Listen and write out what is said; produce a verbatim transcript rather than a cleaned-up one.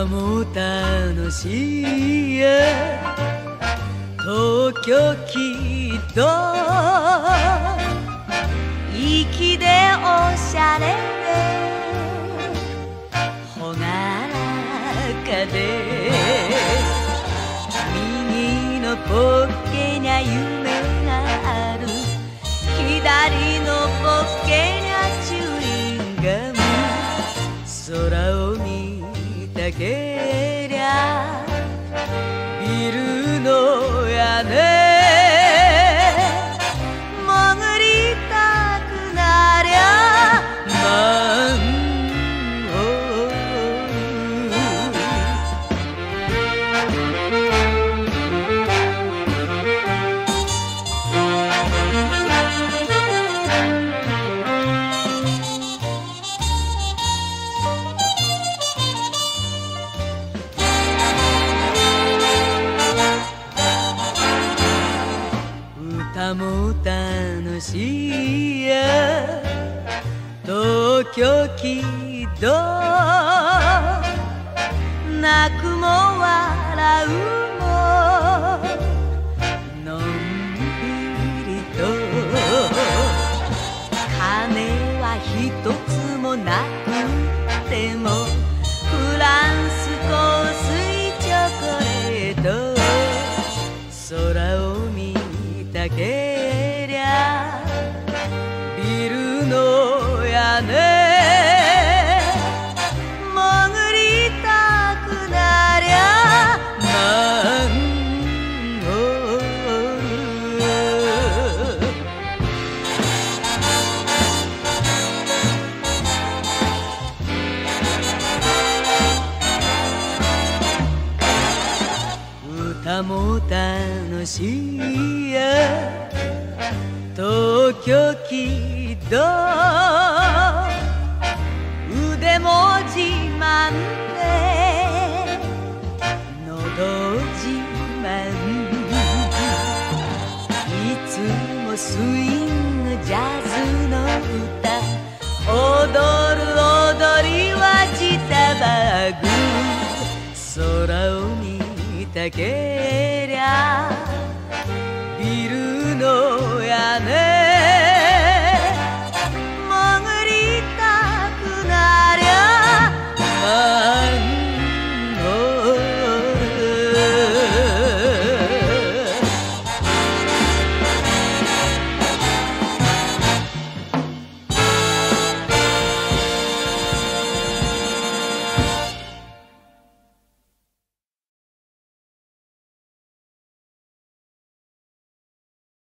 歌も楽しいや東京きっと粋でおしゃれでほがらかで右のポッケにゃ夢がある左のポッケにゃチューインガム空を見たけりゃビルの屋根潜りたくなりゃマンホー歌も楽しいや東京きっと泣くも笑うものんびりと金は一つもなくてもフランス香水チョコレート空を見たけりゃビルの屋根潜りたくなりゃマンホール歌も楽しいや東京きっと腕も自慢で喉自慢いつもスイングジャズの歌踊る踊りはジタバグ空を見たけ